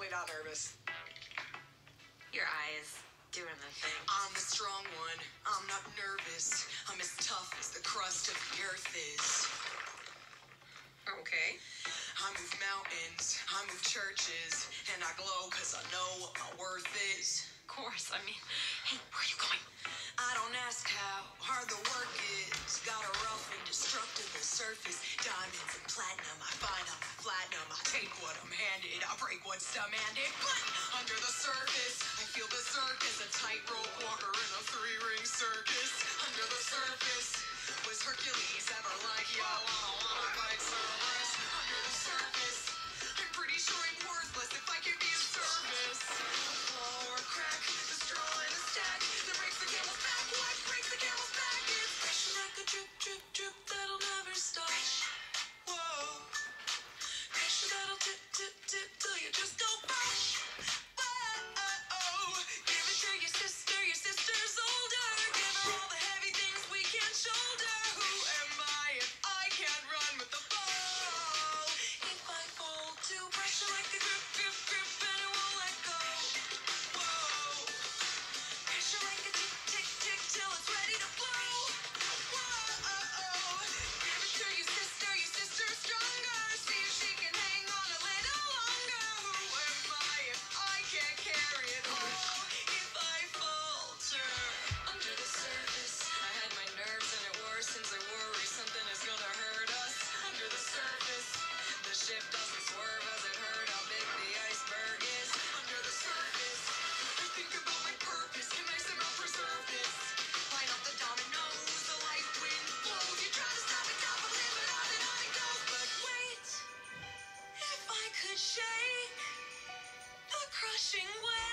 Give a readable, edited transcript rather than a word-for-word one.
totally not nervous. Your eyes doing the thing. I'm the strong one. I'm not nervous. I'm as tough as the crust of the earth is. Okay. I move mountains, I move churches, and I glow cause I know what my worth is. Of course. I mean, hey, where are you going? I don't ask how hard the work is. Got a rough, indestructible surface. Diamonds and platinum, I find I'm platinum. I take what I'm handed, I break what's demanded. But under the surface, I feel the circus. A tightrope walker in a three-ring circus. Under the surface, was Hercules ever like, yo, I don't wanna fight Cerberus. Under the surface, I'm pretty sure I'm worthless if I can be of service. A flaw or a crack, the straw in the stack that breaks the camel's back. What breaks the camel's back? It's pressure like a drip, drip, drip that'll never stop. Whoa, pressure that'll tip, tip, tip till you just go pop. Whoa, give it to your sister's older. Give her all the heavy things we can't shoulder. Who am I if I can't run with the ball? If I fall to pressure like a grip, grip, grip, and it won't let go. Whoa, pressure like a tick, tick, tick till it's ready to blow. Whoa, give it to your sister's stronger. See if she can hang on a little longer. Who am I if I can't carry it all? If I falter under the surface, I had my nerves and it worse since I worry something is gonna hurt us. Under the surface, the ship doesn't swerve as it hurt how big the iceberg is. Under the surface, I think about my purpose. Can I somehow preserve this? Line up the dominoes, the light wind blows. You try to stop it, stop it, live it on and on it goes. But wait, if I could shake the crushing weight.